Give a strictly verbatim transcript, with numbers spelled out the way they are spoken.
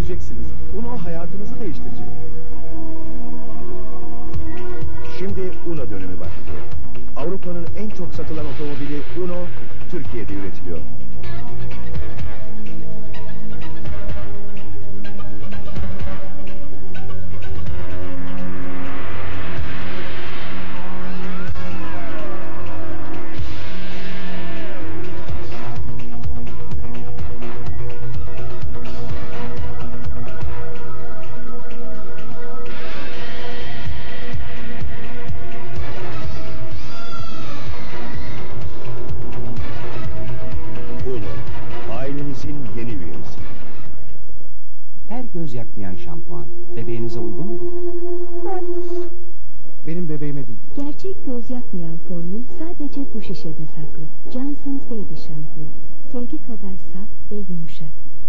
göreceksiniz. Uno hayatınızı değiştirecek. Şimdi Uno dönemi başlıyor. Avrupa'nın en çok satılan otomobili Uno, Türkiye'de üretiliyor. Yeni üyesi. Her göz yakmayan şampuan bebeğinize uygun mu? Benim bebeğime değil. Gerçek göz yakmayan formül sadece bu şişede saklı. Johnson's Baby Shampoo. Sevgi kadar saf ve yumuşak.